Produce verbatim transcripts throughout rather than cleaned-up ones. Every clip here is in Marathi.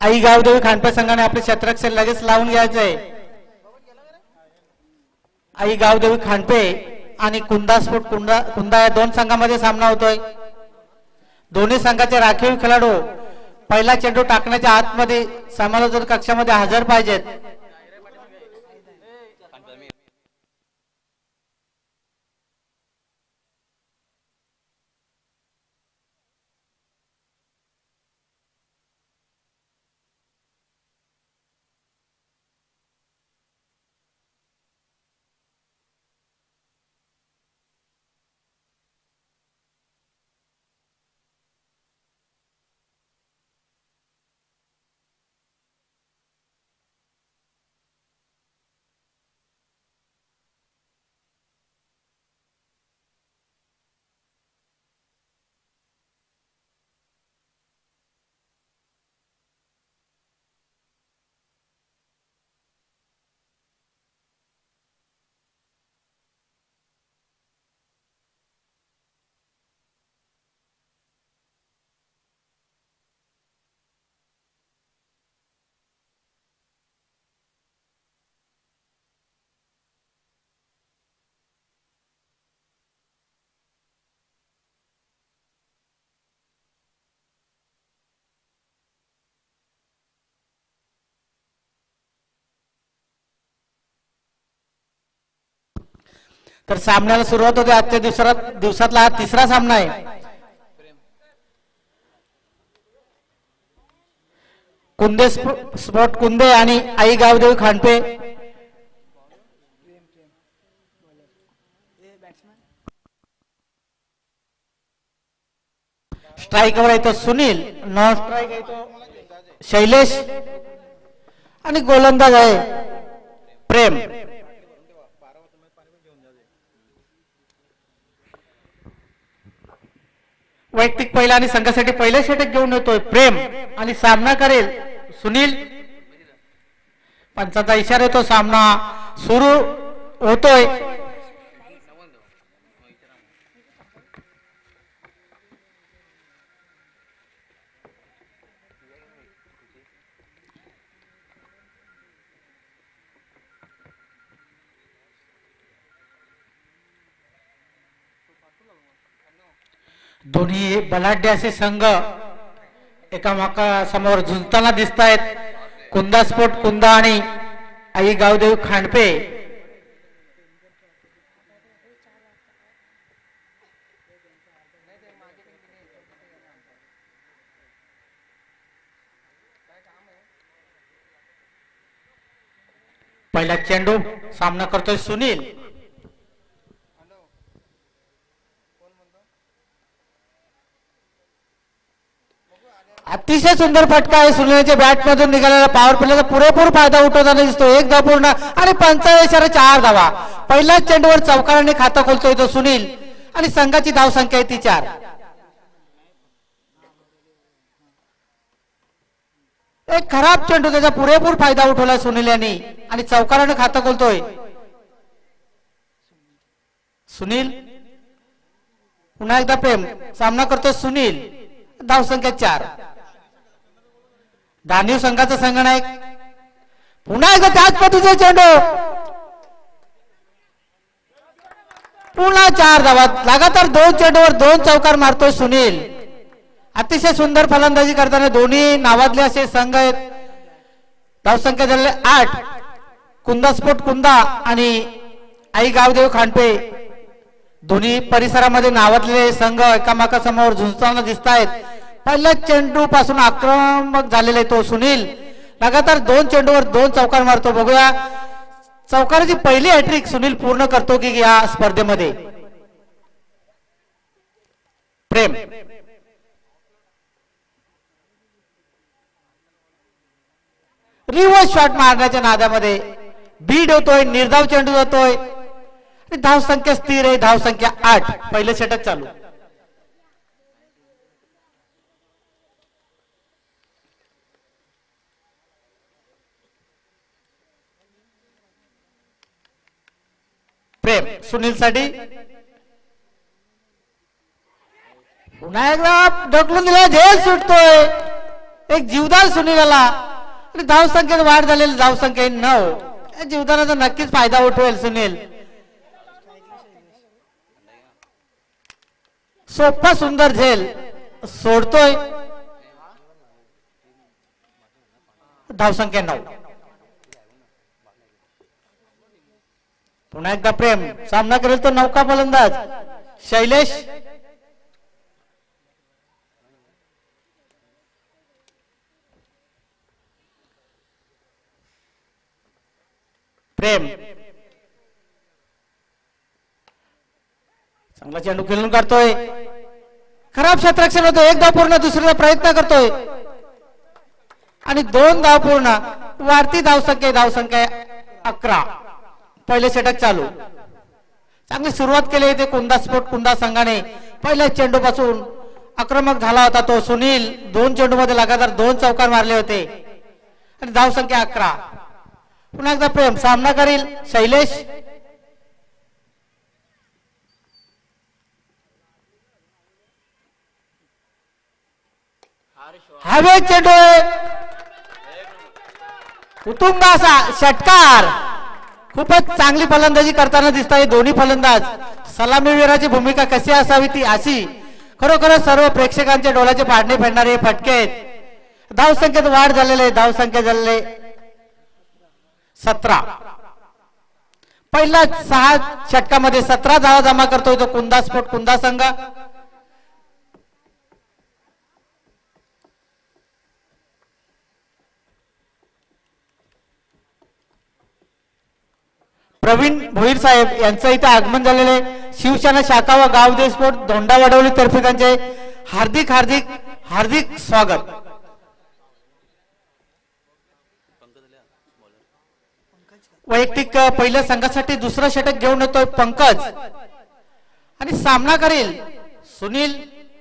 आई गावदेवी खांडपे संघाने आपले शतरक्षण लगेच लावून घ्यायचंय। आई गावदेवी खांडपे आणि कुंदा स्फोट कुंदा कुंदा या दोन संघांमध्ये सामना होतोय। दोन्ही संघाचे राखीव खेळाडू पहिला चेंडू टाकण्याच्या आतमध्ये समालोचन कक्षामध्ये हजर पाहिजेत। तर सामन्याला सुरुवात होते। आजच्या दिवसात दिवसातला हा तिसरा सामना आहे। कुंदे स्पॉट कुंदे आणि आई गावदेवी खांडपे। स्ट्राइकवर येतो सुनील, नॉन स्ट्राइक येतो शैलेश आणि गोलंदाज आहे प्रेम। वैयक्तिक पहिला आणि संघासाठी पहिले षटक घेऊन येतोय प्रेम आणि सामना करेल सुनील। पंचाचा इशारा येतो, सामना सुरू होतोय। दोन्ही बलाढ्य असे संघ एकामेका समोर झुंजताना दिसत आहेत। कुंदा स्फोट कुंदा आणि आई गावदेवी खांडपे। पहिला चेंडू सामना करतोय सुनील। अतिशय सुंदर फटका आहे सुनीलच्या बॅट मधून निघालेला। पॉवर प्लेचा पुरेपूर फायदा उठवताना दिसतो। एक धाव पूर्ण आणि पंचावन्न इशारा चार धावा। पहिल्याच चेंडूवर चौकाराने खातं खोलतोय तो सुनील आणि संघाची धाव संख्या आहे ती चार। एक खराब चेंडू, त्याचा पुरेपूर फायदा उठवला सुनील यांनी आणि चौकाराने खातं खोलतोय सुनील। पुन्हा एकदा प्रेम, सामना करतोय सुनील, धाव संख्या चार। दानीव संघाचा संघनायक पुन्हा एकदा त्याच पद्धतीचा चेंडू, पुन्हा चार धावा। लगातार दोन चेंडूवर दोन चौकार मारतोय सुनील। अतिशय सुंदर फलंदाजी करताना दोन्ही नावाजले असे संघ आहेत। धाव संख्या झालेले आठ। कुंदा स्फोट कुंदा आणि आई गावदेव खांडपे दोन्ही परिसरामध्ये नावाजलेले संघ एकामेकासमोर झुंजताना दिसत आहेत। पहिल्या चेंडू पासून आक्रमक झालेले तो सुनील लगातार दोन चेंडूवर दोन चौकार मारतो। बघूया चौकाराची पहिली हॅट्रिक सुनील पूर्ण करतो की या स्पर्धेमध्ये। प्रेम रिव्हर्स शॉट मारण्याच्या नादामध्ये बीड होतोय, निर्धाव चेंडू जातोय। धाव संख्या स्थिर आहे, धाव संख्या आठ। पहिले षटक चालू। प्रेम सुनील साठी पुन्हा एकदा ढकलून दिला, झेल सुटतोय। एक जीवदान सुनीलला आणि धाव संख्येत वाढ झालेली धाव संख्या नऊ. या जीवदानाचा नक्कीच फायदा उठवेल सुनील. सोपा सुंदर झेल सोडतोय. धाव संख्या नऊ. पुन्हा एकदा प्रेम सामना करेल तो नौका फलंदाज शैलेश. प्रेम चांगला चेंडू खेळून काढतोय. खराब क्षेत्ररक्षण होतं. एक धाव पूर्ण दुसरीचा प्रयत्न करतोय आणि दोन धाव पूर्ण. वाढती धाव संख्या धाव संख्या अकरा. पहिले षटक चालू. चांगली सुरुवात केली ते कुंदा स्पोर्ट कुंदा संघाने. पहिल्या चेंडू पासून आक्रमक झाला होता तो सुनील. दोन चेंडू मध्ये लगातार दोन चौकार मारले होते आणि धाव संख्या अकरा. पुन्हा एकदा प्रेम सामना करील शैलेश. हवे चेंडू उत्तुंग असा षटकार. खूपच चांगली फलंदाजी करताना दिसत आहे दोन्ही फलंदाज. सलामीवीराची भूमिका कशी असावी ती अशी. खरोखर सर्व प्रेक्षकांच्या डोळ्याचे पाडणे फेडणारे फटके. धाव संख्येत वाढ झालेले. धाव संख्या झालेले सतरा. पहिल्या सहा षटकामध्ये सतरा धावा जमा करतोय तो कुंदा स्पोर्ट कुंदा संघ. प्रवीण भोईर साहेब यांचं इथे आगमन झालेले. शिवसेना शाखा व गावदेव स्पोर्ट धोंडा वडवली तर्फे त्यांचे हार्दिक हार्दिक हार्दिक स्वागत. वैयक्तिक पहिल्या संघासाठी दुसरं षटक घेऊन येतोय पंकज आणि सामना करेल सुनील.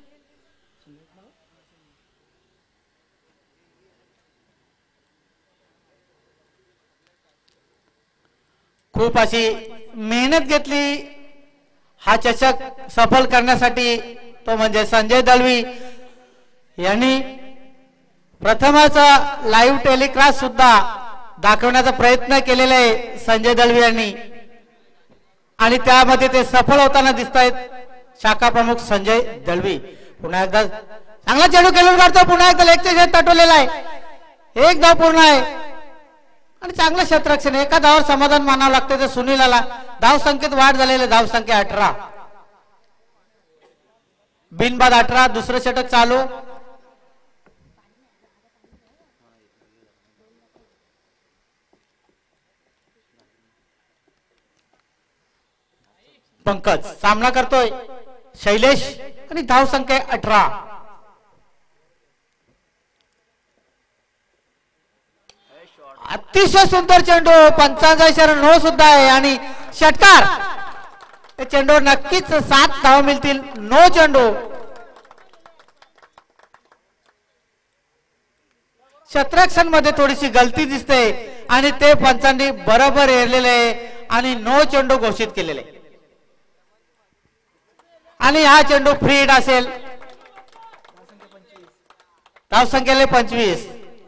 खूप अशी मेहनत घेतली हा चषक सफल करण्यासाठी. तो म्हणजे संजय दळवी यांनी प्रथमच लाईव्ह टेलिकास्ट सुद्धा दाखवण्याचा प्रयत्न केलेला आहे संजय दळवी यांनी आणि त्यामध्ये ते सफल होताना दिसत आहेत शाखा प्रमुख संजय दळवी. पुन्हा एकदा चांगला चेंडू खेळून काढतो. पुन्हा एकदा लेगच्या शेत तटवलेला आहे. एक धाव पूर्ण आहे आणि चांगलं क्षेत्ररक्षण. एका धावावर समाधान मानावं लागते ते सुनीलाला. धाव संख्येत वाढ झालेली. धाव संख्या अठरा. बिनबाद अठरा. दुसरं षटक चालू. पंकज सामना करतोय शैलेश आणि धाव संख्या अठरा. अतिशय सुंदर चेंडू. पंचांचा इशारा नो सुद्धा आहे आणि षटकार. चेंडू नक्कीच सात धाव मिळतील. नो चेंडू. क्षेत्ररक्षण मध्ये थोडीशी गलती दिसते आणि ते पंचांनी बरोबर एरलेले आहे आणि नो चेंडू घोषित केलेले आणि हा चेंडू फ्री हिट असेल. धाव संख्येले पंचवीस.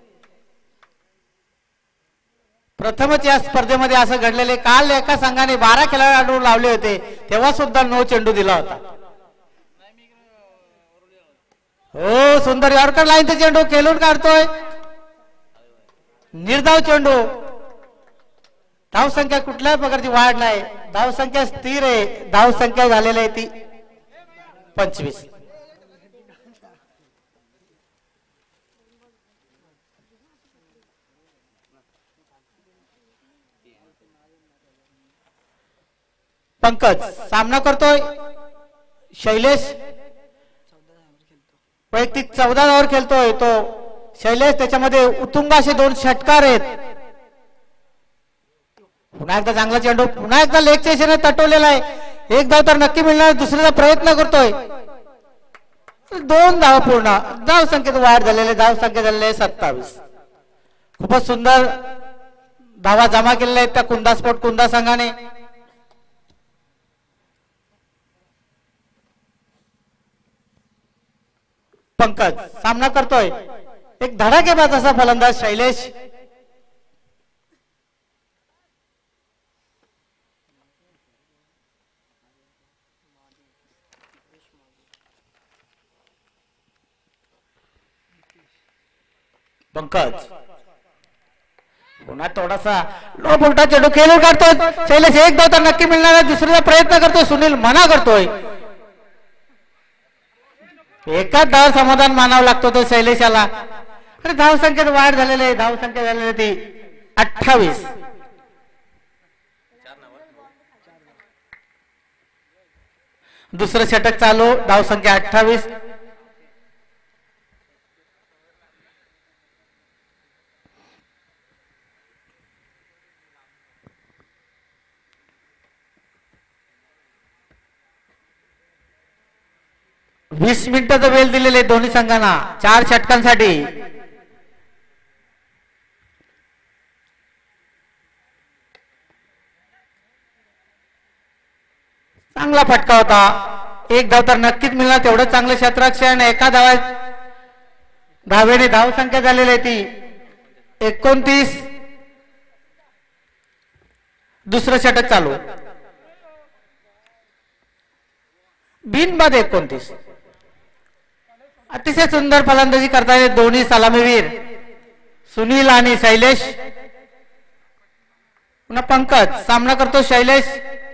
प्रथमच या स्पर्धेमध्ये असं घडलेले. काल एका संघाने बारा खेळाडू लावले होते तेव्हा सुद्धा नो चेंडू दिला होता. हो सुंदर यॉर्कर लाईनचा चेंडू खेळून काढतोय. निर्धाव चेंडू. धाव संख्या कुठल्याही प्रकारची वाढ नाही. धाव संख्या स्थिर आहे. धाव संख्या झालेली आहे ती पंचवीस. पंकज सामना करतोय शैलेश. वैयक्तिक चौदा धावावर खेळतोय तो शैलेश. त्याच्यामध्ये उत्तुंग असे दोन षटकार आहेत. पुन्हा एकदा चांगला चेंडू. पुन्हा एकदा लेगच्या इशाने तटवलेला आहे. एक धाव तर नक्की मिळणार. दुसऱ्याचा प्रयत्न करतोय. दोन धाव पूर्ण. धाव संख्येत वाढ झालेले. धाव संख्या झालेले सत्तावीस. खूपच सुंदर धावा जमा केलेल्या आहेत त्या कुंदा स्पोर्ट कुंदा संघाने. पंकज सामना करतोय. एक धडाकेबाज असा फलंदाज शैलेश. पंकज पुन्हा थोडासा लो फुलटा चेंडू खेळून काढतोय शैलेश. एक धाव तर नक्की मिळणार आहे. दुसरीचा प्रयत्न करतोय सुनील, मना करतोय. एकाच धाव समाधान मानावं लागतो तो शैलेशाला. आणि धाव संख्येत वाढ झालेली आहे. धाव संख्या झालेली ती अठ्ठावीस. दुसरं षटक चालू. धाव संख्या अठ्ठावीस. वीस मिनिटाचा वेळ दिलेले दोन्ही संघांना चार षटकांसाठी. चांगला फटका होता. एक धाव तर नक्कीच मिळणार. तेवढं चांगलं क्षेत्ररक्षण. एका धावात धावेने धाव संख्या झालेली आहे ती एकोणतीस. दुसरं षटक चालू. बिनबाद एकोणतीस. अतिशय सुंदर फलंदाजी करतायत दोन्ही सलामीवीर सुनील आणि शैलेश. पुन्हा पंकज सामना करतो शैलेश.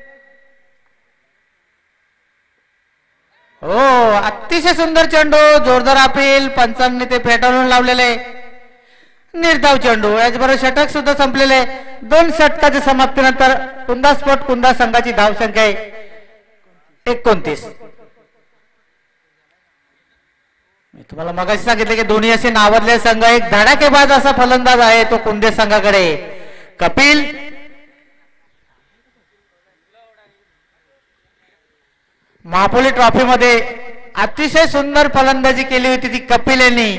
हो अतिशय सुंदर चेंडू. जोरदार अपील. पंचांनी ते फेटाळून लावलेले निर्धाव चेंडू. याचबरोबर षटक सुद्धा संपलेले. दोन षटकाच्या समाप्तीनंतर कुंदा स्पोर्ट कुंदा संघाची धाव संख्या आहे एकोणतीस. मी तुम्हाला मगाशी सांगितले की दोन्ही असे नावाजले संघ. एक धडाकेबाज असा फलंदाज आहे तो कुंदे संघाकडे कपिल. महापोली ट्रॉफी मध्ये अतिशय सुंदर फलंदाजी केली होती ती कपिल यांनी.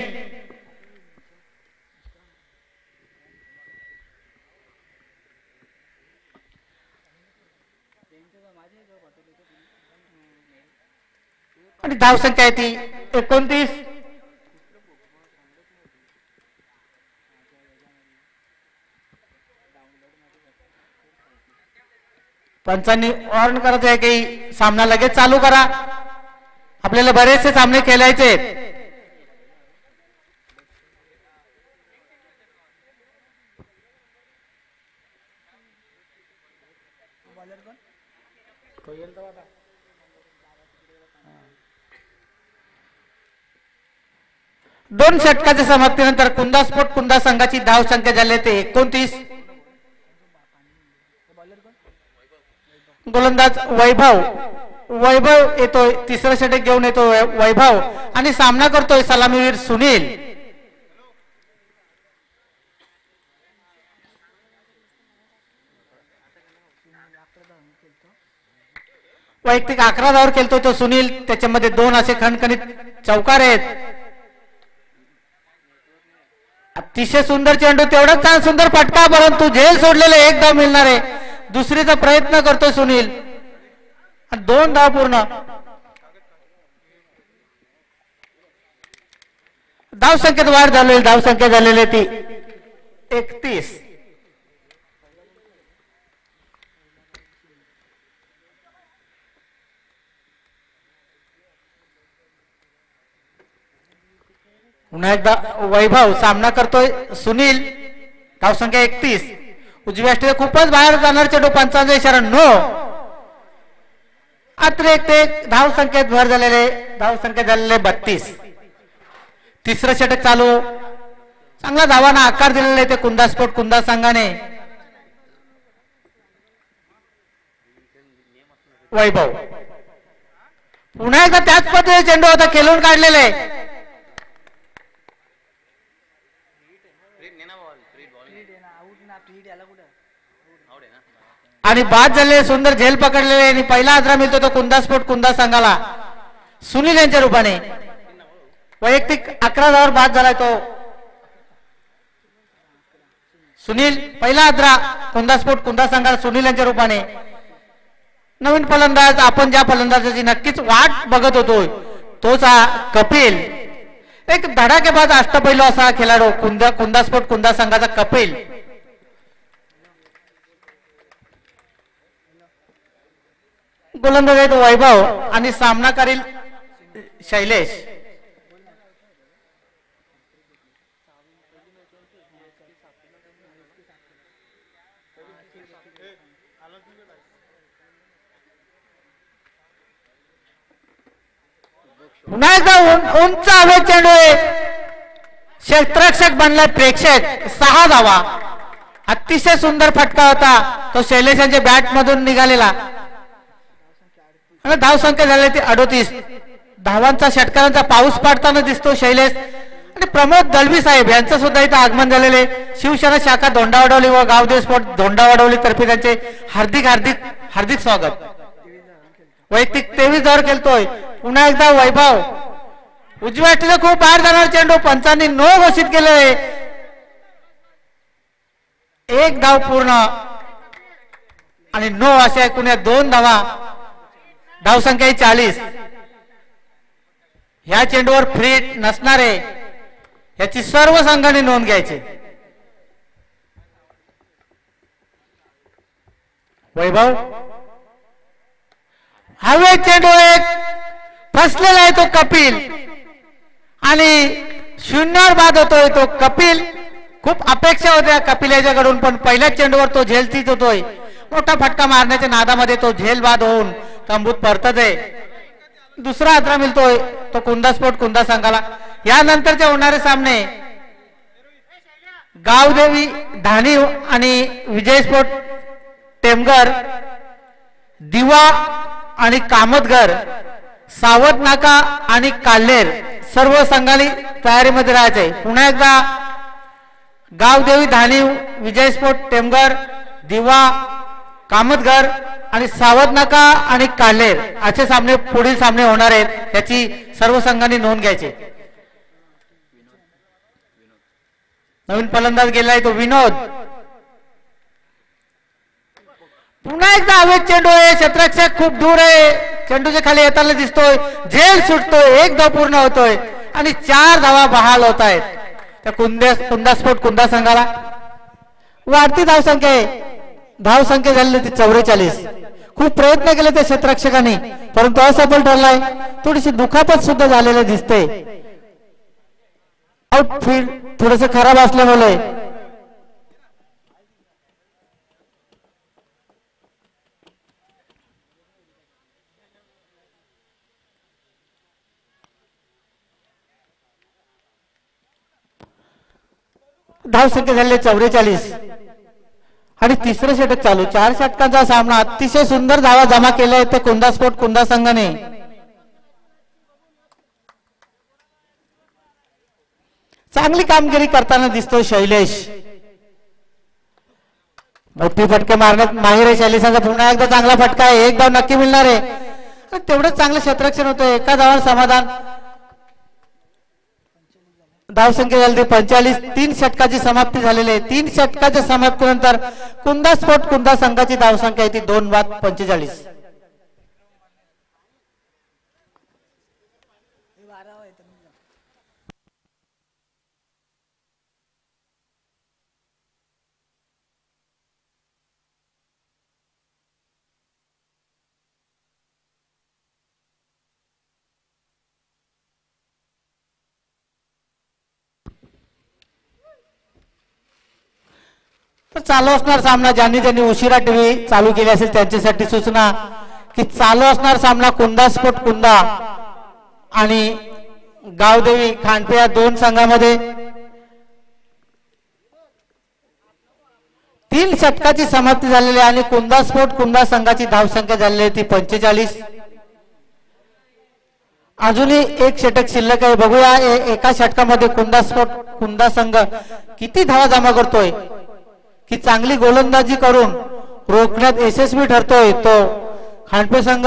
आणि धाव संख्या आहे ती एकोणतीस. पंचांनी वॉर्न करत आहे की सामना लगेच चालू करा. आपल्याला बरेचसे सामने खेळायचे. दोन षटकाच्या समाप्तीनंतर कुंदा स्पोर्ट कुंदा संघाची धाव संख्या झाली ते एकोणतीस. गोलंदाज वैभव. वैभव येतोय. तिसरं षटक घेऊन येतो वैभव आणि सामना करतोय सलामीवीर सुनील. वैयक्तिक अकरा धावावर खेळतोय तो सुनील. त्याच्यामध्ये दोन असे खणखणीत चौकार आहेत. अतिशय सुंदर चेंडू. तेवढाच छान सुंदर फटका. परंतु झेल सोडलेले एक धाव मिळणार आहे. दुसरीचा प्रयत्न करतो सुनील. दोन धाव पूर्ण. धाव संख्येत वाढ झालेली. धाव संख्या झालेली ती एकतीस. पुन्हा एकदा वैभव सामना करतोय सुनील. धाव संख्या एकतीस. उजव्या स्टेज खूपच बाहेर जाणार चेंडू. पंचांचा इशारा नो. अतिरिक्त एक धाव संख्येत भर झालेले. धाव संख्या झालेले बत्तीस. तिसरं षटक चालू. चांगला धावांना आकार दिलेला ते कुंदा स्पोर्ट कुंदा संघाने. वैभव पुन्हा एकदा त्याच पद्धतीने चेंडू होता खेळून काढलेले. आणि बाद झालेले. सुंदर झेल पकडलेले आणि पहिला आदरा मिळतो तो कुंदा स्पोर्ट कुंदा संघाला सुनील यांच्या रूपाने. वैयक्तिक अकरा धावावर बाद झालाय तो सुनील. पहिला आदरा कुंदा स्पोर्ट कुंदा संघाला सुनील यांच्या रूपाने. नवीन फलंदाज आपण ज्या फलंदाजाची नक्कीच वाट बघत होतो तोच हा कपिल. एक धडाकेबाज अष्टपैलू असा खेळाडू कुंदा कुंदा स्पोर्ट कुंदा संघाचा कपिल. गोलंदाज आहेत वैभव आणि सामना करील शैलेश. पुन्हा एकदा उंच हवेत चेंडू आहे. क्षेत्ररक्षक बनलाय प्रेक्षक. सहा धावा. अतिशय सुंदर फटका होता तो शैलेशांच्या बॅट मधून निघालेला. धाव संख्या झाली ती अडोतीस. धावांचा षटकारांचा पाऊस पाडताना दिसतो शैलेश आणि प्रमोद दळवी साहेब यांचं सुद्धा इथं आगमन झालेले. शिवसेना शाखा धोंडावडवली व गावदेव स्पोर्ट धोंडावडवली तर्फे त्यांचे हार्दिक हार्दिक हार्दिक स्वागत. वैयक्तिक तेवीस धावर खेळतोय. पुन्हा एकदा वैभव उजव्या अटीला खूप बाहेर जाणार चेंडू पंचांनी नो घोषित केले. एक धाव पूर्ण आणि नो अशा एकूण या दोन धावा. धाव संख्या चाळीस. ह्या चेंडूवर फ्री नसणारे याची सर्व संघांनी नोंद घ्यायची. वैभव हवे चेंडू एक फसलेला आहे तो कपिल आणि शून्यावर बाद होतोय तो कपिल. खूप अपेक्षा होत्या कपिल याच्याकडून पण पहिल्याच चेंडूवर तो झेलतीच होतोय. मोठा फटका मारण्याच्या नादामध्ये तो झेल बाद होऊन तंबूत परतत आहे. दुसरा आद्रा मिळतोय तो कुंदा स्पोर्ट कुंदा संघाला. यानंतरचे होणारे सामने गावदेवी धानी आणि विजय स्पोर्ट टेमगर, दिवा आणि कामतगर, सावध नाका आणि काल्हेर सर्व संघांनी तयारीमध्ये राहायचे. पुन्हा एकदा गावदेवी धानी विजय स्पोर्ट टेमगर, दिवा, कामतगर आणि सावध नाका आणि काल्हेर असे सामने पुढील सामने होणार आहेत. याची सर्व संघांनी नोंद घ्यायची. नवीन फलंदाज गेला आहे तो विनोद. पुन्हा एकदा हवेत चेंडू आहे. क्षेत्ररक्षक खूप दूर आहे. चेंडूच्या खाली येताना दिसतोय. झेल सुटतोय. एक धाव पूर्ण होतोय आणि चार धावा बहाल होत आहेत त्या कुंदा कुंदा स्पोर्ट कुंदा संघाला. वाढती धाव संख्या आहे. धाव संख्या झाली ती चौवेचाळीस. खूप प्रयत्न केले त्या क्षेत्ररक्षकांनी परंतु असफल ठरलाय. थोडीशी दुखापत सुद्धा झालेली दिसते. आउटफील्ड थोडस खराब असल्यामुळे धाव संख्या झाली चौवेचाळीस आणि तिसरं षटक चालू. चार षटकांचा सामना. अतिशय सुंदर धावा जमा केल्या आहेत कुंदा स्पोर्ट कुंदा संघाने. चांगली कामगिरी करताना दिसतो शैलेश. मोठी फटके मारण्यात माहिर आहे शैलेशांचा. पुन्हा एकदा चांगला फटका आहे. एक धाव नक्की मिळणार आहे. तेवढंच चांगलं क्षेत्ररक्षण होतं. एका धावावर समाधान. धाव संख्या झाली पंचेचाळीस. तीन षटकाची समाप्ती झालेली आहे. तीन षटकाच्या समाप्तीनंतर कुंदा स्पोर्ट कुंदा संघाची धाव संख्या आहे ती दोन बाद पंचेचाळीस. चालू असणार सामना. ज्यांनी ज्यांनी उशिरा टीव्ही चालू केली असेल त्यांच्यासाठी सूचना की चालू असणार सामना कुंदा स्पोर्ट कुंदा आणि गावदेवी खांडपे या दोन संघामध्ये. तीन षटकाची समाप्ती झालेली आणि कुंदा स्पोर्ट कुंदा संघाची धावसंख्या झालेली आहे ती पंचेचाळीस. अजूनही एक षटक शिल्लक आहे. बघूया एका षटकामध्ये कुंदा स्पोर्ट कुंदा संघ किती धावा जमा करतोय. की चांगली गोलंदाजी करून रोखण्यात यशस्वी ठरतोय तो खांडपे संघ.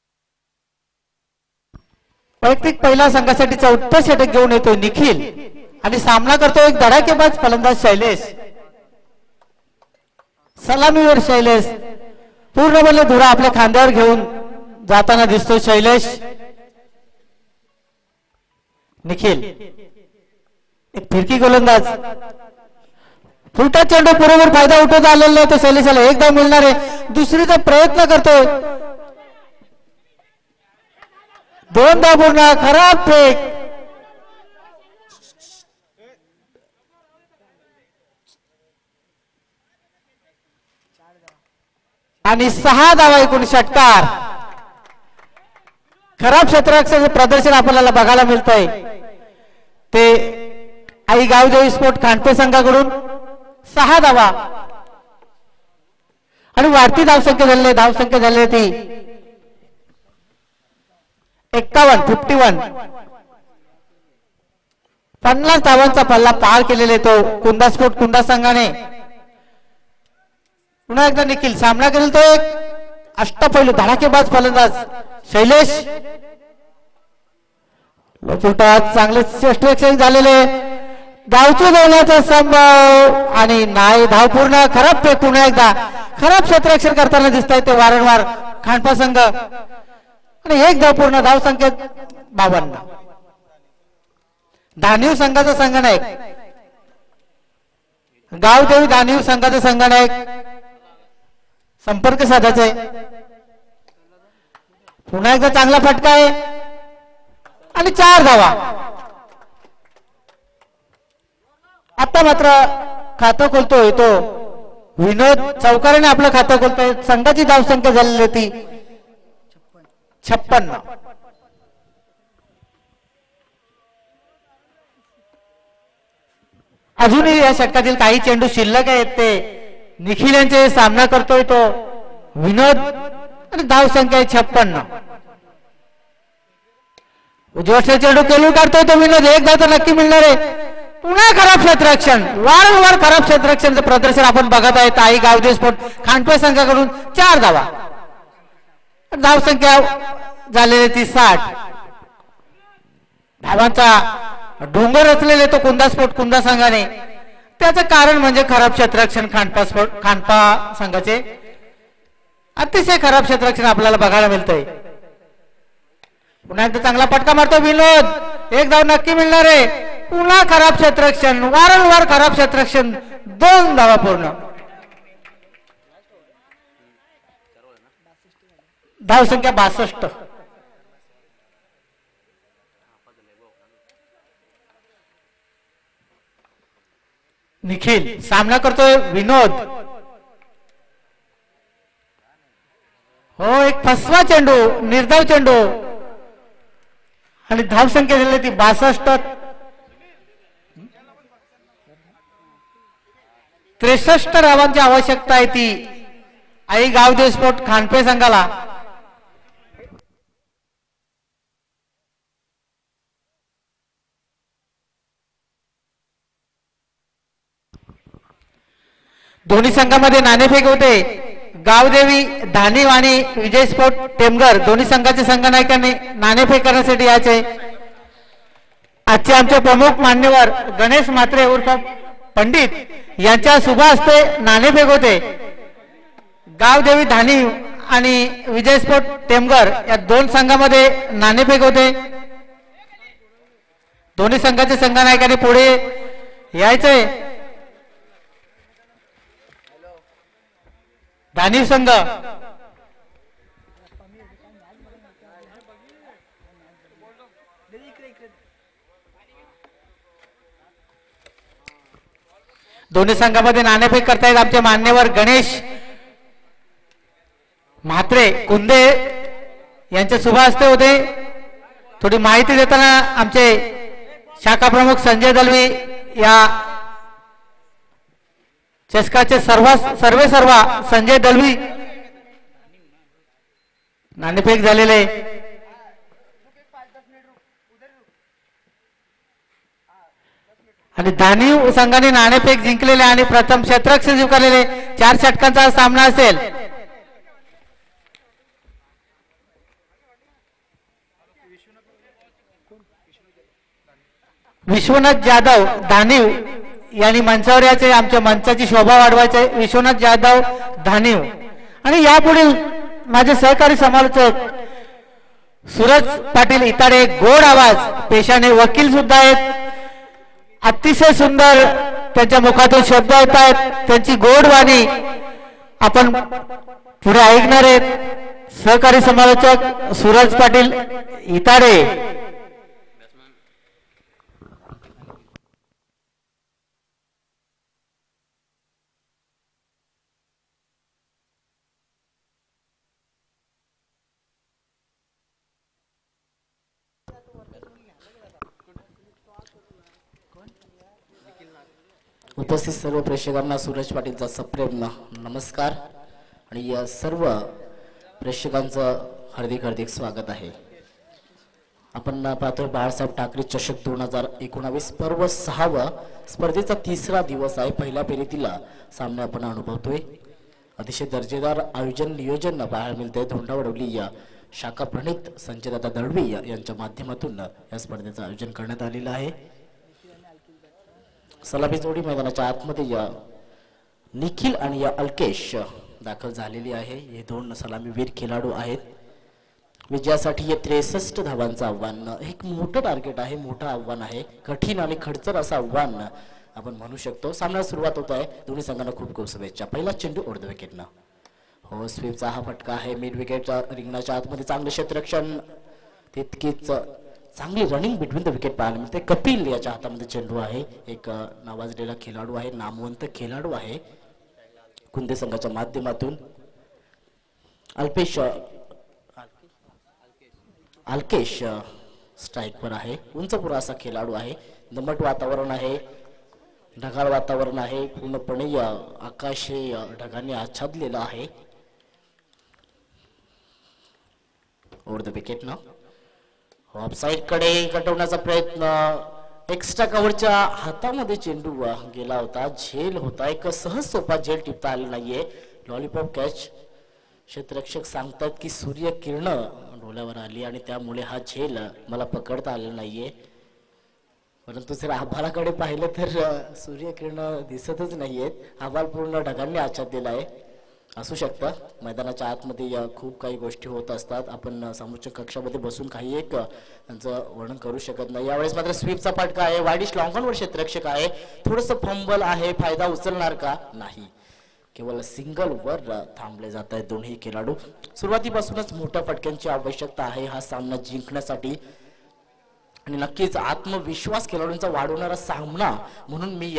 वैयक्तिक पहिला संघासाठी चौथा षटक घेऊन येतोय निखिल. आणि सामना करतो एक धडाकेबाज फलंदाज शैलेश. सलामीवर शैलेश पूर्णपणे धुरा आपल्या खांद्यावर घेऊन जाताना दिसतो शैलेश. निखिल एक फिरकी गोलंदाज फुलटा चेंडू बरोबर फायदा उठवत आलेला नाही. तो शैलेशाला एकदा मिळणार आहे. दुसरीचा प्रयत्न करतोय. दोनदा पूर्ण खराब फेक. आणि सहा धावा एकूण षटकार. खराब क्षेत्ररक्षणाचे प्रदर्शन आपल्याला बघायला मिळतंय ते आई गावदेवी स्पोर्ट खांडपे संघाकडून. सहा धावा आणि वाढती धावसंख्या झालेली धावसंख्या झालेली ती एक्कावन्न फिफ्टी वन. पन्नास धावांचा पल्ला पार केलेले तो कुंदा स्पोर्ट कुंदा संघाने. पुन्हा एकदा निखिल सामना करेल तो एक अष्टपैलू धडाकेबाज फलंदाज शैलेश. चांगले क्षेत्ररक्षण झालेले धावचे धावण्याचा संभव आणि नाही धाव पूर्ण. खराब फेक पुन्हा एकदा खराब क्षेत्ररक्षण करताना दिसत आहे ते वारंवार खांडपा संघ. आणि एक धाव पूर्ण धाव संख्येत बावन्न. दानिव संघाचा संघनायक गावदेवी दानिव संघाचा संघनायक संपर्क साधायचा आहे. पुन्हा एकदा चांगला फटका आहे आणि चार धावा. आता मात्र खातं खोलतोय तो विनोद चौकाराने आपलं खातं खोलतोय. संघाची धावसंख्या झालेली होती छप्पन्न. अजूनही या षटकातील काही चेंडू शिल्लक आहेत ते निखिल यांचे सामना करतोय तो विनोद आणि धावसंख्या छप्पन्न. उजवटचा चेंडू केलू काढतोय तो विनोद. एक धाव तर नक्की मिळणार आहे. पुन्हा खराब क्षेत्ररक्षण वारंवार खराब क्षेत्ररक्षणाचं प्रदर्शन आपण बघत आहेत आई गावदेवी स्पोर्ट खांडपे संघाकडून. चार धावा धावसंख्या झालेली ती साठ. धावांचा डोंगर रचलेले तो कुंदा स्पोर्ट कुंदा संघाने. त्याचं कारण म्हणजे खराब क्षेत्ररक्षण खांडपा स्पोर्ट खांडपा संघाचे. अतिशय खराब क्षेत्ररक्षण आपल्याला बघायला मिळतंय. पुन्हा एकदा चांगला फटका मारतो विनोद. एक धाव नक्की मिळणार आहे. पुन्हा खराब क्षेत्ररक्षण वारंवार खराब क्षेत्ररक्षण. दोन धावा पूर्ण. धावसंख्या बासष्ट. निखिल सामना करतोय विनोद. हो एक फसवा चेंडू निर्धाव चेंडू आणि धावसंख्या झाली ती बासष्ट. त्रेसष्ट धावांची आवश्यकता आहे ती आई गावदेवी स्पोर्ट खांडपे संघाला. दोन्ही संघामध्ये नाणेफेक होते. गावदेवी धानीव आणि विजय स्पोर्ट टेमघर दोन्ही संघाच्या संघनायकांनी नाणेफेक करण्यासाठी याचे. आजचे आमचे प्रमुख मान्यवर गणेश म्हात्रे उर्फ पंडित यांच्या शुभ हस्ते नाणेफेक होते. गावदेवी धानीव आणि विजय स्पोर्ट टेमघर या दोन संघामध्ये नाणेफेक होते. दोन्ही संघाच्या संघनायकांनी पुढे यायचंय. धानीव संघ दोन्ही संघामध्ये नाणेफेक करतायत आमचे मान्यवर गणेश म्हात्रे कुंदे यांच्या शुभ हस्ते होते. थोडी माहिती देताना आमचे शाखा प्रमुख संजय दलवी या चषकाचे सर्व सर्वे सर्वा संजय दलवी नाणेफेक झालेले. आणि धानीव संघाने नाणेफेक जिंकलेले आणि प्रथम क्षेत्ररक्षण स्वीकारलेले. चार षटकांचा सामना असेल. विश्वनाथ जाधव धानीव यांनी मंचावर याचे, आमच्या मंचाची शोभा वाढवायचे विश्वनाथ जाधव धानीव. आणि यापुढील माझे सहकारी समालोचक सूरज पाटील इताडे, गोड आवाज पेशाने वकील सुद्धा आहेत, अतिशय सुंदर त्यांच्या मुखातून शब्द येत आहेत, त्यांची गोड वाणी आपण पुढे ऐकणार आहेत. सहकारी समालोचक सूरज पाटील इताडे. उपस्थित सर्व प्रेक्षकांना सूरज पाटीलचा सप्रेम नमस्कार आणि या सर्व प्रेक्षकांचं हार्दिक हार्दिक स्वागत आहे. आपण पाहतोय बाळासाहेब ठाकरे चषक दोन हजार एकोणावीस पर्व सहावा स्पर्धेचा तिसरा दिवस आहे. पहिल्या फेरीतील सामने आपण अनुभवतोय. अतिशय दर्जेदार आयोजन नियोजन पाहायला मिळते. धोंडावडवली या शाखा प्रणित संजयदादा दळवी यांच्या माध्यमातून या स्पर्धेचं आयोजन करण्यात आलेलं आहे. सलामी जोडी मैदानाच्या आतमध्ये या निखिल आणि या अल्केश दाखल झालेली आहे. हे दोन सलामीवीर खेळाडू आहेत. विजयासाठी हे त्रेसष्ट धावांचं आव्हान एक मोठं टार्गेट आहे, मोठं आव्हान आहे, कठीण आणि खडतर असं आव्हान आपण म्हणू शकतो. सामन्याला सुरुवात होत आहे. दोन्ही संघांना खूप खूप शुभेच्छा. पहिला चेंडू ओढ विकेटनं. हो, स्वीपचा हा फटका आहे. मिड विकेटच्या रिंगणाच्या आतमध्ये चांगलं क्षेत्ररक्षण, तितकीच चांगली रनिंग बिटवीन द विकेट पाहायला मिळते. कपिल याच्या हातामध्ये चेंडू आहे. एक नावाजलेला खेळाडू आहे, नामवंत खेळाडू आहे. कुंदे संघाच्या माध्यमातून अल्पेश अल्केश स्ट्राईकवर आहे. उंचपुरा असा खेळाडू आहे. दमट वातावरण आहे, ढगाळ वातावरण आहे. पूर्णपणे आकाश हे ढगांनी आच्छादलेलं आहे. ओव्हर द विकेट ना ऑफसाईड कडे कटवण्याचा प्रयत्न. एक्स्ट्रा कव्हरच्या हातामध्ये चेंडू गेला होता. झेल होता. एक सहज सोपा झेल टिपता आला नाहीये. Lollipop catch. क्षेत्ररक्षक सांगतात की सूर्य किरण डोळ्यावर आली आणि त्यामुळे हा झेल मला पकडता आला नाहीये. परंतु जर आभाळाकडे पाहिलं तर सूर्यकिरण दिसतच नाहीयेत. आभाळ पूर्ण ढगांनी आच्छादलेला आहे. असू शकतं. मैदानाच्या आतमध्ये या खूप काही गोष्टी होत असतात. आपण समोरच्या कक्षामध्ये बसून काही एक त्यांचं वर्णन करू शकत नाही. यावेळेस मात्र स्वीपचा फटका आहे. वाईडिश लॉंगॉनवर क्षेत्ररक्षक आहे. थोडंसं फंबल आहे. फायदा उचलणार का? नाही. केवळ सिंगल वर थांबले जात आहेत दोन्ही खेळाडू. सुरुवातीपासूनच मोठ्या फटक्यांची आवश्यकता आहे हा सामना जिंकण्यासाठी आणि नक्कीच आत्मविश्वास खेळाडूंचा वाढवणारा सामना म्हणून मी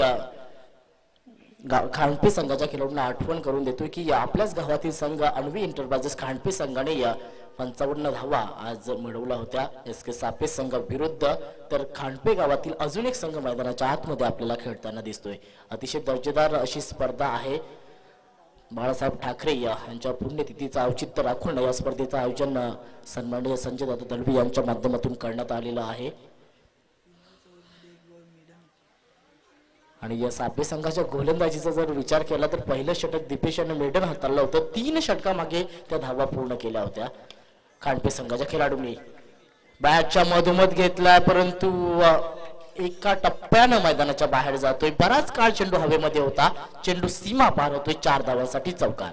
खांडपे संघाच्या खेळाडूंना आठवण करून देतोय की आपल्याच गावातील संघ अन्वी इंटरप्राइजेस खांडपे संघाने या पंचावन्न धावा आज मिळवल्या होत्या एस के सापे संघ विरुद्ध. तर खांडपे गावातील अजून एक संघ मैदानाच्या आतमध्ये आपल्याला खेळताना दिसतोय. अतिशय दर्जेदार अशी स्पर्धा आहे. बाळासाहेब ठाकरे यांच्या पुण्यतिथीचं औचित्य राखून या स्पर्धेचं आयोजन सन्माननीय संजयदादा दळवी यांच्या माध्यमातून करण्यात आलेलं आहे. आणि या सापे संघाच्या गोलंदाजीचा जर विचार केला तर पहिलं षटक दीपेश याने मेडन हाताळलं होतं. तीन षटकामागे त्या धावा पूर्ण केल्या होत्या खांडपे संघाच्या खेळाडूंनी. बॅटच्या मधोमध घेतलाय परंतु एका टप्प्यानं मैदानाच्या बाहेर जातोय. बराच काळ चेंडू हवेमध्ये होता. चेंडू सीमा पार होतोय. चार धावांसाठी चौकार.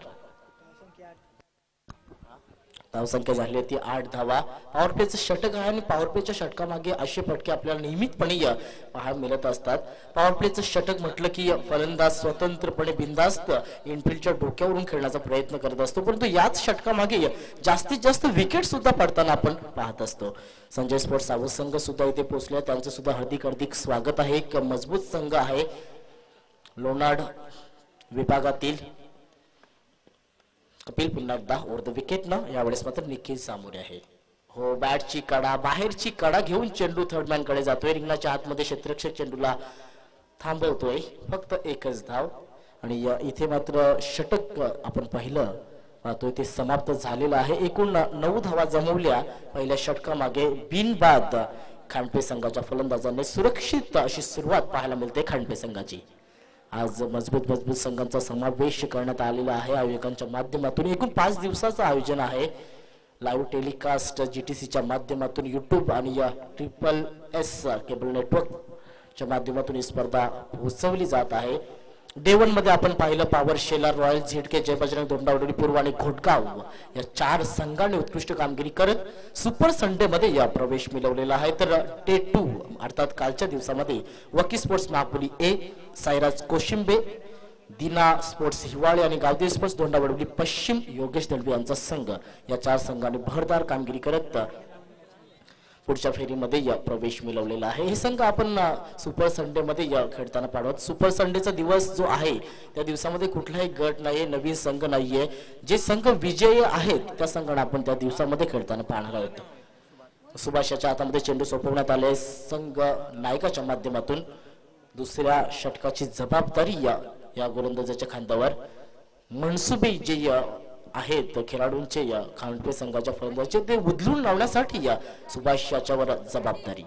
धावसंख्या झाली होती आठ धावा. पॉवर प्लेचं षटक आहे आणि पॉवर प्लेच्या षटकामागे असे फटके आपल्याला नियमितपणे पाहायला मिळत असतात. पॉवर प्लेचं षटक म्हटलं की फलंदाज स्वतंत्रपणे बिनधास्त इनफिल्डच्या डोक्यावरून खेळण्याचा प्रयत्न करत असतो. परंतु याच षटकामागे जास्तीत जास्त विकेट सुद्धा पडताना आपण पाहत असतो. संजय स्पोर्ट सावध संघ सुद्धा इथे पोहोचले. त्यांचं सुद्धा हार्दिक हार्दिक स्वागत आहे. एक मजबूत संघ आहे लोणाड विभागातील. कपिल पुन्हा एकदा ओव्हर द विकेट ना यावेळेस मात्र निखिल सामोरे आहे. हो, बॅटची कडा बाहेरची कडा घेऊन चेंडू थर्डमॅन कडे जातोय. रिंगणाच्या आतमध्ये क्षेत्ररक्षक चेंडूला थांबवतोय. फक्त एकच धाव आणि इथे मात्र षटक आपण पहिलं पाहतोय ते समाप्त झालेलं आहे. एकूण नऊ धावा जमवल्या पहिल्या षटकामागे. बिनबाद खांडपे संघाच्या फलंदाजांनी सुरक्षित अशी सुरुवात पाहायला मिळते खांडपे संघाची. आज मजबूत मजबूत संघांचा समावेश करण्यात आलेला आहे आयोजकांच्या माध्यमातून. एकूण पाच दिवसाचं आयोजन आहे. लाईव्ह टेलिकास्ट जीटीसीच्या माध्यमातून युट्यूब आणि या ट्रिपल एस केबल नेटवर्क च्या माध्यमातून ही स्पर्धा उत्सवली जात आहे. डे वन मध्ये आपण पाहिलं power Shelar, royal ZK, Jai Bajrang, दोंडावडी पूर्व आणि घोटगाव या चार संघांनी उत्कृष्ट कामगिरी करत सुपर संडे मध्ये या प्रवेश मिळवलेला आहे. तर डे टू अर्थात कालच्या दिवसामध्ये वकी स्पोर्ट्स नागपुरी ए, साईराज कोशिंबे, दिना स्पोर्ट्स हिवाळे आणि गावदेवी स्पोर्ट्स दोंडावडी पश्चिम योगेश दळवी यांचा संघ या चार संघांनी भरदार कामगिरी करत पुढच्या फेरीमध्ये या प्रवेश मिळवलेला आहे. हे संघ आपण सुपर संडे मध्ये या खेळताना पाहतो. सुपर संडेचा दिवस जो आहे त्या दिवसामध्ये कुठलाही गट नाहीये, नवीन संघ नाहीये. जे संघ विजयी आहेत त्या संघांना आपण त्या दिवसामध्ये खेळताना पाहणार आहोत. सुभाषाच्या हातामध्ये चेंडू सोपवण्यात आले. संघ नायकाच्या माध्यमातून दुसऱ्या षटकाची जबाबदारी या या गोलंदाजाच्या खांद्यावर. मनसुबे जे आहेत खेळाडूंचे या खांडपे संघाच्या फलंदाजाचे ते उधळून लावण्यासाठी या सुभाष याच्यावर जबाबदारी.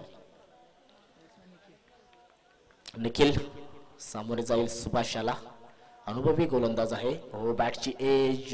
निखिल सामोरे जाईल सुभाषाला, अनुभवी गोलंदाज आहे. हो बॅटची एज,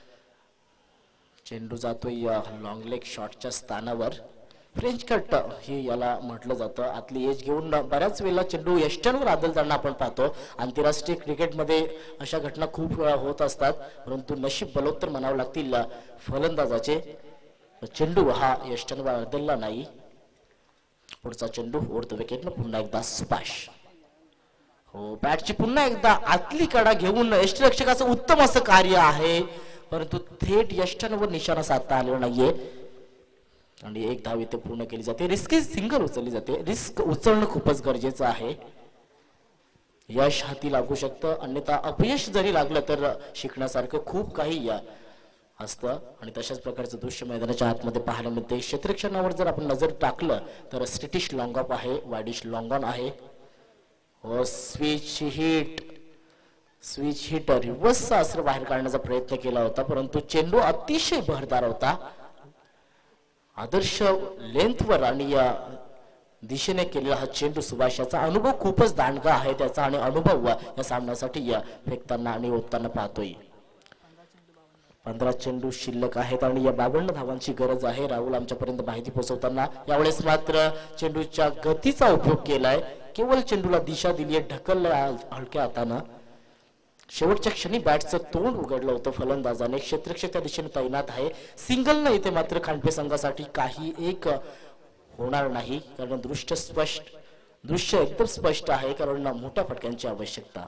चेंडू जातोय लॉंग लेग शॉटच्या स्थानावर. फ्रेंच कट हे याला म्हटलं जातं. आतली एज घेऊन बऱ्याच वेळेला चेंडू यष्टनवर आदळताना आपण पाहतो. आंतरराष्ट्रीय क्रिकेटमध्ये अशा घटना खूप होत असतात, परंतु नशीब बलोत्तर म्हणावं लागतील फलंदाजाचे. चेंडू हा यष्टनवर आदळला नाही. पुढचा चेंडू ओव्हर द विकेटनं पुन्हा एकदा सुभाष. हो बॅटची पुन्हा एकदा आतली कडा घेऊन यष्टिरक्षकाचं उत्तम असं कार्य आहे, परंतु थेट यष्टनवर निशाणा साधता आलेला नाहीये आणि एक धाव इथे पूर्ण केली जाते. रिस्की सिंगल उचलली जाते. रिस्क उचलणं खूपच गरजेचं आहे. यश हाती लागू शकतं, अन्यथा अपयश जरी लागलं तर शिकण्यासारखं खूप काही या असतं. आणि तशाच प्रकारचं दृश्य मैदानाच्या आतमध्ये पाहायला मिळते. क्षेत्ररक्षणावर जर आपण नजर टाकलं तर स्ट्रिटिश लॉंग ऑफ आहे, वायडिश लॉंग ऑन आहे. हो स्विच हिट, स्विच हिट रिव्हर्सचा अस्त्र बाहेर काढण्याचा प्रयत्न केला होता, परंतु चेंडू अतिशय बहरदार होता. आदर्श लेंथवर आणि या दिशेने केलेला हा चेंडू सुभाषाचा अनुभव खूपच दांडगा आहे त्याचा, आणि अनुभव या सामन्यासाठी या फेकताना आणि ओतताना पाहतोय. पंधरा चेंडू शिल्लक आहेत आणि या बावन्न धावांची गरज आहे. राहुल आमच्यापर्यंत माहिती पोहोचवताना यावेळेस मात्र चेंडूच्या गतीचा उपयोग केलाय. केवळ चेंडूला दिशा दिली, ढकललाय हलक्या हातानं. शेवटच्या क्षणी बॅटचं तोंड उघडलं होतं फलंदाजाने. क्षेत्ररक्षक त्या दिशेने तैनात आहे. सिंगलनं इथे मात्र खांडपे संघासाठी काही एक होणार नाही, कारण दृश्य स्पष्ट दृश्य एकदम स्पष्ट आहे, कारण मोठ्या फटक्यांची आवश्यकता.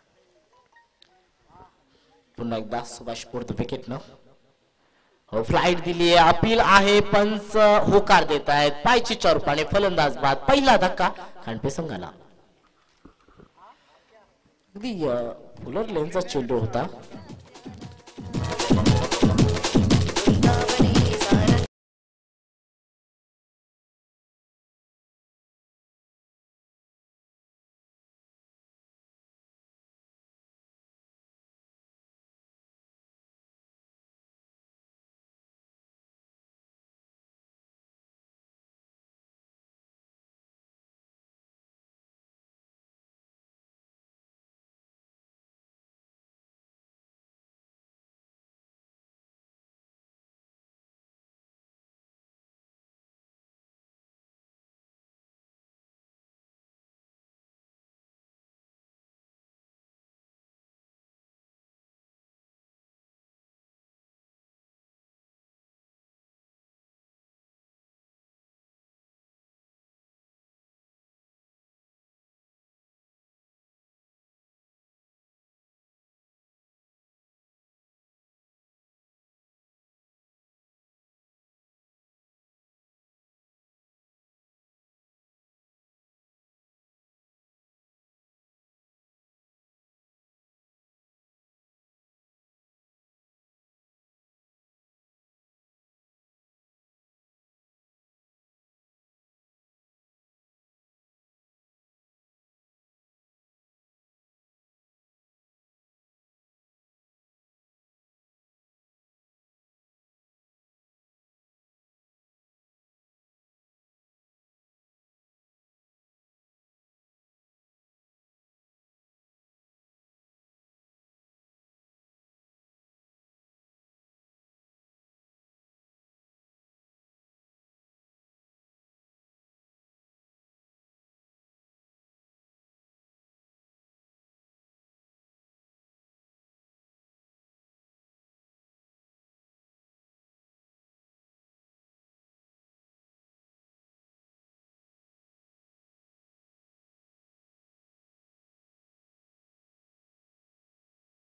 पुन्हा एकदा सुभाष फोर्थ विकेटनं हो फ्लाईट दिली आहे. अपील आहे, पंच होकार देत आहेत. पायची चौरपाने फलंदाज बाद. पहिला धक्का खांडपे संघाला. अगदी फुलर लेनचा चेंडू होता.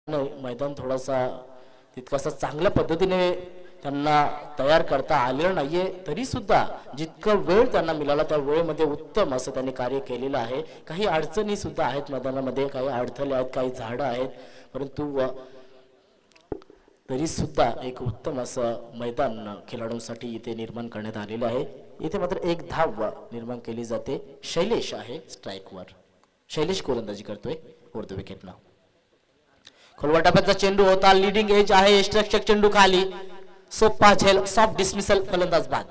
मैदान थोडासा तितकासा चांगल्या पद्धतीने त्यांना तयार करता आलेलं नाहीये, तरी सुद्धा जितका वेळ त्यांना मिळाला त्या वेळेमध्ये उत्तम असं त्यांनी कार्य केलेलं आहे. काही अडचणी सुद्धा आहेत मैदानामध्ये, काही अडथळे आहेत, काही झाडं आहेत, परंतु तरी सुद्धा एक उत्तम असं मैदान खेळाडूंसाठी इथे निर्माण करण्यात आलेलं आहे. इथे मात्र एक धाव निर्माण केली जाते. शैलेश आहे स्ट्राईकवर, शैलेश गोलंदाजी करतोय ओव्हर द विकेट. नाव खोलवा टप्प्याचा चेंडू होता, लिडिंग एज आहे, स्ट्रक्चर चेंडू खाली, सोपा झेल, सॉफ्ट डिसमिसल, फलंदाज बाद.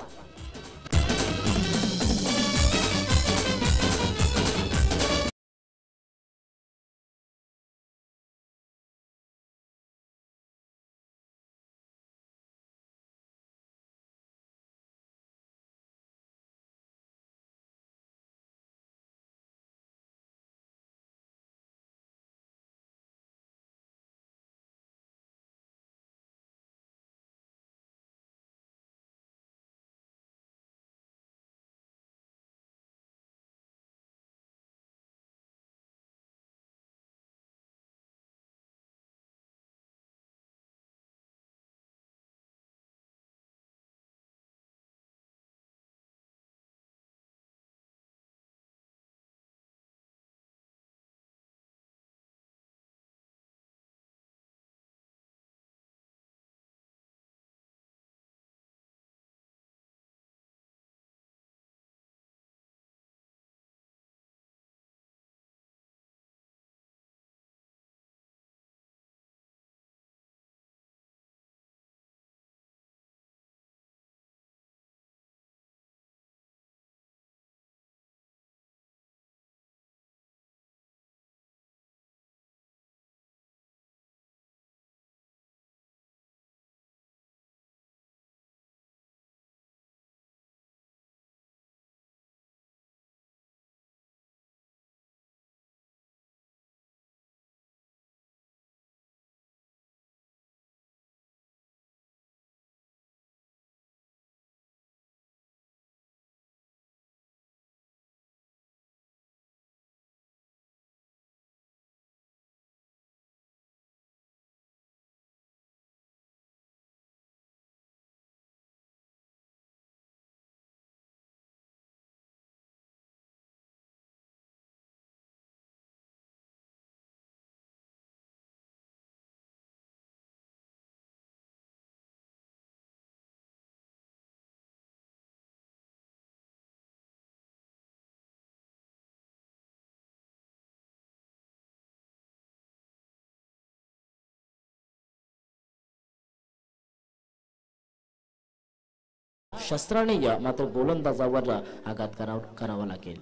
शस्त्राने या मात्र गोलंदाजावर आघात करावा लागेल.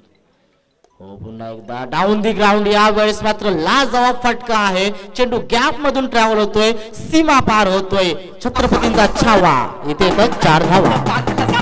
हो पुन्हा एकदा डाऊन दी ग्राउंड. या वेळेस मात्र लाजवाब फटका आहे. चेंडू गॅप मधून ट्रॅव्हल होतोय, सीमा पार होतोय. छत्रपतींचा छावा. इथे एकच चार धावा.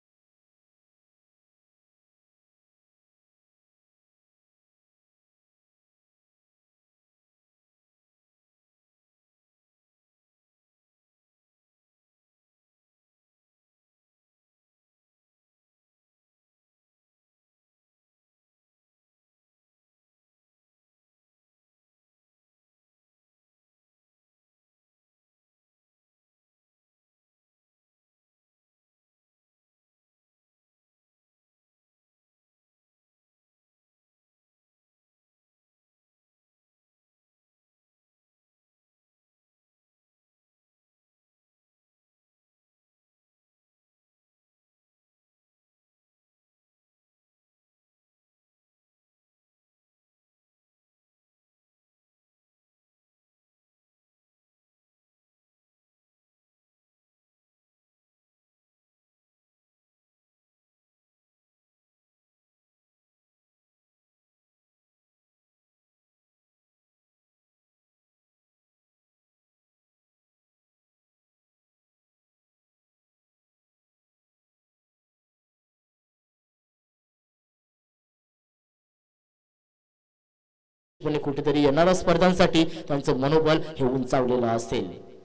कुठेतरी येणाऱ्या स्पर्धांसाठी त्यांचं मनोबल हे उंचावलेलं असेल.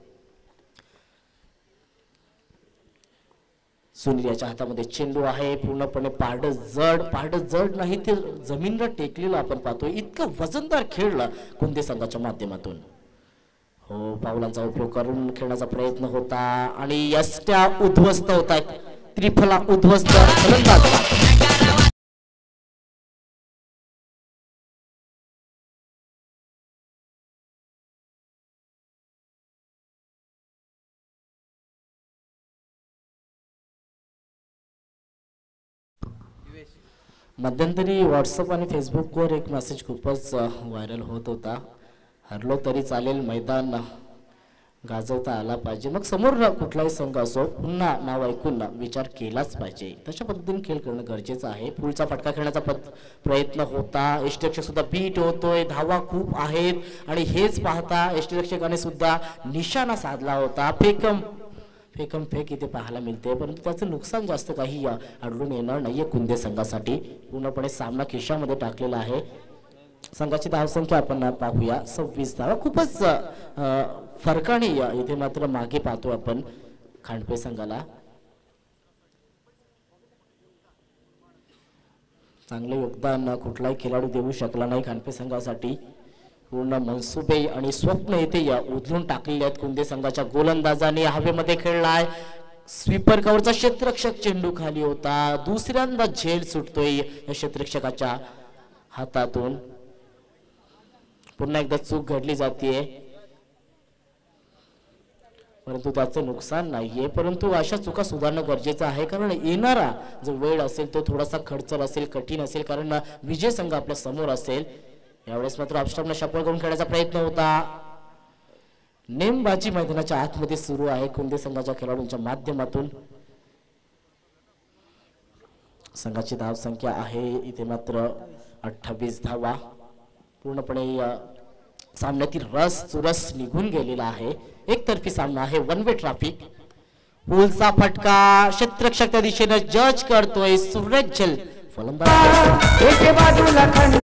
सुनील याच्या हातामध्ये चेंडू आहे. पूर्णपणे पारड जड पारड जड नाही ते जमीनला टेकलेलं आपण पाहतोय. इतका वजनदार खेळला कुंदे संघाच्या माध्यमातून. हो, पावलांचा उपयोग करून खेळण्याचा प्रयत्न होता आणि यष्ट्या उद्ध्वस्त होत आहेत. त्रिफला उद्ध्वस्त फलंदाज. मध्यंतरी व्हॉट्सअप आणि फेसबुकवर एक मेसेज खूपच व्हायरल होत होता. हरलो तरी चालेल, मैदान गाजवता आला पाहिजे. मग समोर कुठलाही संघ असो, पुन्हा नाव ऐकून विचार केलाच पाहिजे. तशा पद्धतीने खेळ करणं गरजेचं आहे. पुढचा फटका खेळण्याचा पद प्रयत्न होता. यष्टिरक्षक सुद्धा बीट होतोय, धावा खूप आहेत आणि हेच पाहता यष्टिरक्षकाने सुद्धा निशाणा साधला होता. फेकम फेकम फेक इथे पाहायला मिळते, परंतु त्याचं नुकसान जास्त काही आढळून येणार नाहीये कुंदे संघासाठी. पूर्णपणे सामना खिशामध्ये टाकलेला आहे. संघाची धावसंख्या आपण पाहूया, सव्वीस धावा. खूपच फरकाने इथे मात्र मागे पाहतो आपण खांडपे संघाला. चांगलं योगदान कुठलाही खेळाडू देऊ शकला नाही खांडपे संघासाठी. पूर्ण मनसुबे आणि स्वप्न इथे उधळून टाकलेले आहेत कुंदे संघाच्या गोलंदाजाने. हवेमध्ये खेळलाय, स्वीपर कव्हरचा क्षेत्ररक्षक चेंडू खाली होता. दुसऱ्यांदा झेल सुटतोय या क्षेत्ररक्षकाच्या हातातून. पुन्हा एकदा चूक घडली जाते, परंतु त्याचं नुकसान नाहीये. परंतु अशा चुका सुधारणं गरजेचं आहे, कारण येणारा जो वेळ असेल तो थोडासा खडचल असेल, कठीण असेल, कारण विजय संघ आपल्या समोर असेल. यावेळेस मात्र ऑफस्टॉपला शपल करून खेळण्याचा प्रयत्न होता. नेमबाजी मैदानाच्या आतमध्ये सुरू आहे कुंदे संघाच्या खेळाडूंच्या माध्यमातून. संघाची धाव संख्या आहे इथे मात्र अठ्ठावीस धावा. पूर्णपणे सामन्यातील रस चुरस निघून गेलेला आहे. एकतर्फी सामना आहे, वन वे ट्रॅफिक. पुलचा फटका क्षेत्ररक्षक त्या दिशेने जज करतोय. सूरज झेल फलंदाज.